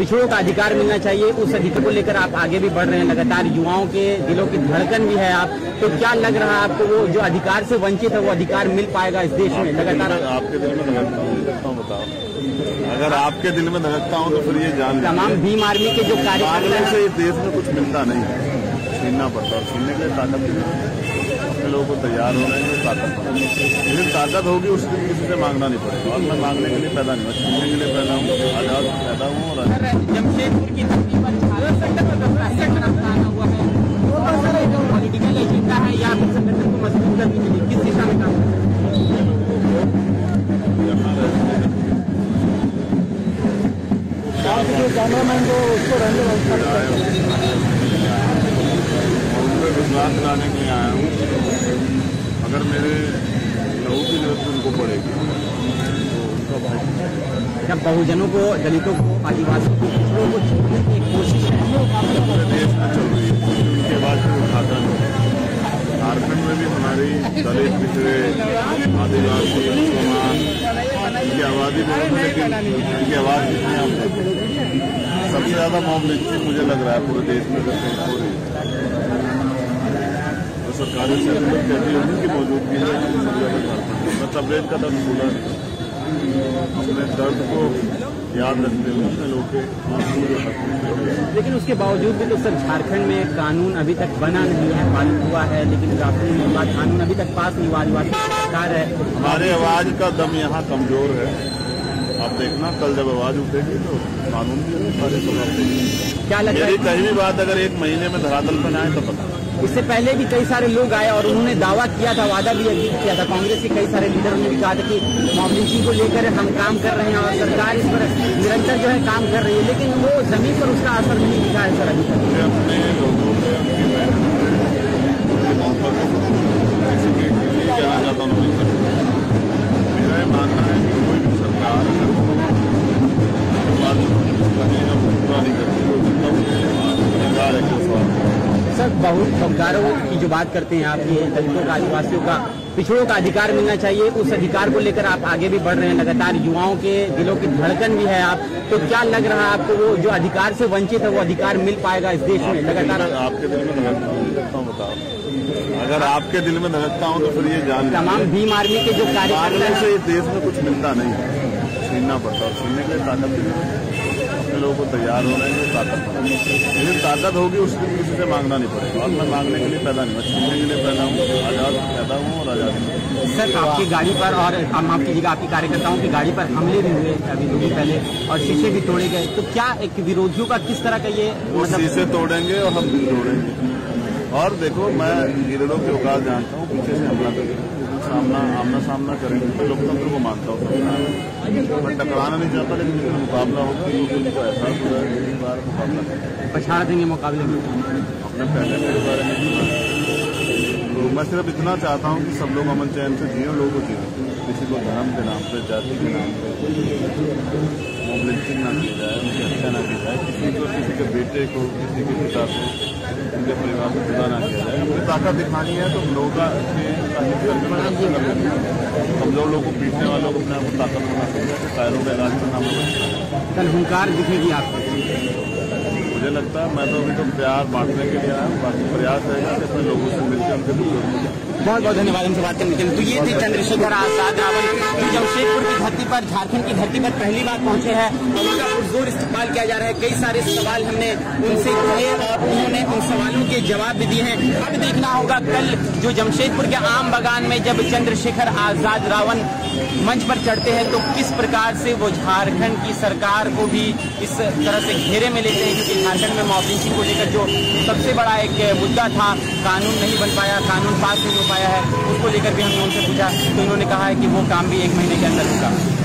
पिछड़ों का अधिकार मिलना चाहिए, उस अधिकार को लेकर आप आगे भी बढ़ रहे हैं लगातार, युवाओं के दिलों की धड़कन भी है आप, तो क्या लग रहा है आपको वो जो अधिकार से वंचित है वो अधिकार मिल पाएगा इस देश में लगातार? आपके दिल में धड़कता हूँ, बताओ, अगर आपके दिल में धड़कता हूँ तो फिर ये जान तमाम भीम आर्मी के जो कार्यकर्ता से इस देश में कुछ मिलता नहीं है, छीनना पड़ता और छीनने के लिए ताकत भी अपने लोगों को तैयार हो रहे हैं, ताकत लेकिन ताकत होगी उस दिन किसी से मांगना नहीं पड़ेगा। और मैं मांगने के लिए पैदा नहीं हुआ, छीनने के लिए पैदा हूँ, आजाद पैदा हूँ। और जमशेदपुर की धरती पर हुआ है, जो पॉलिटिकल एजेंडा है या फिर संगठन को मजबूत करने के लिए किस दिशा में काम विश्वास दिलाने के लिए आया हूँ। अगर मेरे लहू की जरूरत उनको पड़ेगी तो उनका भाई जब बहुजनों को, दलितों को, आदिवासियों को, पिछड़ों को छीनने की एक कोशिश है पूरे देश में चल रही है, उनके बाद से उठाता नहीं। झारखंड में भी हमारी दलित, पिछड़े, आदिवासी, मुसलमान की आबादी बहुत है, लेकिन उनकी आवाज कितनी आप सबसे ज्यादा मॉब लिंचिंग मुझे लग रहा है पूरे देश में हो रही है। तो सरकारी सेटलमेंट कहती है उनकी मौजूदगी है, मैं तबरेज का दर्द भूला नहीं, अपने दर्द को याद रखते हुए अपने लोग के। लेकिन उसके बावजूद भी तो सर झारखंड में कानून अभी तक बना नहीं है, पारित हुआ है, लेकिन कानून अभी तक पास नहीं हुआ, आदिवासी सरकार है। हमारे आवाज का दम यहाँ कमजोर है, आप देखना कल जब आवाज उठेगी तो कानून भी सारे क्या लगता है? कहीं भी बात अगर एक महीने में धरातल पर आए तो पता। इससे पहले भी कई सारे लोग आए और उन्होंने दावा किया था, वादा भी किया था, कांग्रेस के कई सारे लीडरों ने भी कहा था कि मॉब लिंचिंग को लेकर हम काम कर रहे हैं और सरकार इस पर निरंतर जो है काम कर रही है, लेकिन वो जमीन पर उसका असर नहीं दिखा है सर अभी तक। अपने लोगों पे उनकी मोहब्बत कहना चाहता हूँ, मेरा ये मानना है कि कोई भी सरकार पूरा नहीं करती सर। बहुकारों की जो बात करते हैं आप, ये दलितों का, आदिवासियों का, पिछड़ों का अधिकार मिलना चाहिए, उस अधिकार को लेकर आप आगे भी बढ़ रहे हैं लगातार, युवाओं के दिलों की धड़कन भी है आप, तो क्या लग रहा है आपको वो जो अधिकार से वंचित है वो अधिकार मिल पाएगा इस देश में लगातार? आपके दिल में धड़कता हूँ, बताओ, अगर आपके दिल में धड़कता हूँ तो फिर ये जान तमाम भीम आर्मी के जो कार्यकर्ता से इस देश में कुछ मिलता नहीं है, छीनना पड़ता और छीनने के लिए ताकत भी अपने लोगों को तैयार हो रहे हैं, ताकत लेकिन ताकत होगी उस दिन किसी से मांगना नहीं पड़ेगा। और मैं मांगने के लिए पैदा नहीं हुआ, छीनने के लिए पैदा हूँ, आजाद पैदा हूँ और आजाद। सर आपकी गाड़ी पर और माफ कीजिएगा आपकी कार्यकर्ताओं की गाड़ी पर हमले भी हुए अभी दो दिन पहले और शीशे भी तोड़े गए, तो क्या एक विरोधियों का किस तरह का ये शीशे तोड़ेंगे और हम भी तोड़ेंगे। और देखो, मैं लीडरों के औकात जानता हूँ, पीछे से हमला करेंगे, आमना सामना करेंगे, तो लोकतंत्र को मानता हूँ। मैं टकराना नहीं चाहता, लेकिन मुकाबला हो तो उनको एहसास हो रहा है, बार मुकाबला पछाड़ देंगे मुकाबले में। अपने पहले मेरे बारे में तो मैं सिर्फ इतना चाहता हूँ कि सब लोग अमन चैन से जियो, लोगों को जियो, किसी को धर्म के नाम पे, जाति के नाम पे मॉब लिंचिंग ना की जाए, उनकी हत्या ना की जाए, किसी के बेटे को, किसी के पिता को, उनके परिवार को जुदा ना किया जाए। अपनी ताकत दिखानी है तो लोगों का कमजोर लोगों को, पीटने वालों को अपने आप को ताकत बना सकते हैं, कायरों का इलाज करना होगा। कल हुंकार दिखेगी आपको? मुझे लगता है मैं तो अभी तो प्यार बांटने के लिए आया हूँ, बाकी प्रयास रहेगा कि अपने लोगों से मिलकर उनके दुख। बहुत बहुत धन्यवाद हमसे बात करने के लिए। तो ये थे चंद्रशेखर आजाद रावल, जो जमशेदपुर की धरती पर, झारखंड की धरती पर पहली बार पहुंचे हैं और उनका पुरजोर इस्तेमाल किया जा रहा है। कई सारे सवाल हमने उनसे किए और उन्होंने उन सवालों के जवाब भी दिए हैं। अब देखना होगा कल जो जमशेदपुर के आम बागान में जब चंद्रशेखर आजाद रावल मंच पर चढ़ते हैं तो किस प्रकार से वो झारखंड की सरकार को भी इस तरह से घेरे में लेते हैं, क्योंकि झारखंड में मॉब लिंचिंग को लेकर जो सबसे बड़ा एक मुद्दा था, कानून नहीं बन पाया, कानून पास नहीं हो पाया है, उसको लेकर भी हमने उनसे पूछा तो इन्होंने कहा है कि वो काम भी 1 महीने के अंदर होगा।